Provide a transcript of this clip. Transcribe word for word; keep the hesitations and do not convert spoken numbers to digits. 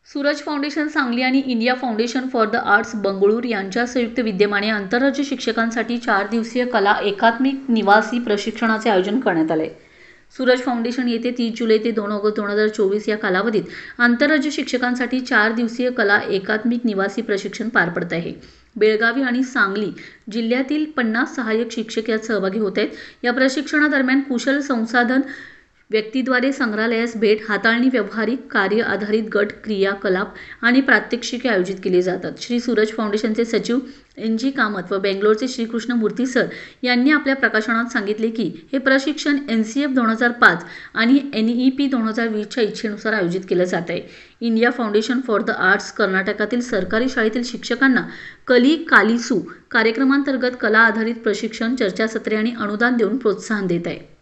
Suraj foundation Sangli आणि India foundation for the arts Bengaluru यांच्या संयुक्त विद्यमाने आंतरराज्य शिक्षकांसाठी चार दिवसीय कला एकात्मिक निवासी प्रशिक्षणाचे आयोजन करण्यात आले. सूरज फाउंडेशन येथे तीस जुलै ते दोन ऑगस्ट दोन हजार चोवीस या कालावधीत आंतरराज्य शिक्षकांसाठी चार दिवसीय कला एकात्मिक निवासी प्रशिक्षण पार पडत आहे. बेळगावी आणि सांगली जिल्ह्यातील पन्नास सहाय्यक शिक्षक यात सहभागी होत आहेत. या प्रशिक्षणादरम्यान कुशल संसाधन व्यक्तीद्वारे संग्रहालयास भेट, हाताळणी, व्यावहारिक कार्य आधारित गट क्रियाकलाप आणि प्रात्यक्षिके आयोजित केली जातात. श्री सूरज फाउंडेशनचे सचिव एन जी कामत व बेंगलोरचे श्रीकृष्ण मूर्ती सर यांनी आपल्या प्रकाशनात सांगितले की हे प्रशिक्षण एन सी एफ दोन हजार पाच आणि एन ई पी दोन हजार वीसच्या इच्छेनुसार आयोजित केलं जात आहे. India foundation for the arts कर्नाटकातील सरकारी शाळेतील शिक्षकांना कली कालिसू कार्यक्रमांतर्गत कला आधारित प्रशिक्षण, चर्चासत्रे आणि अनुदान देऊन प्रोत्साहन देत आहे.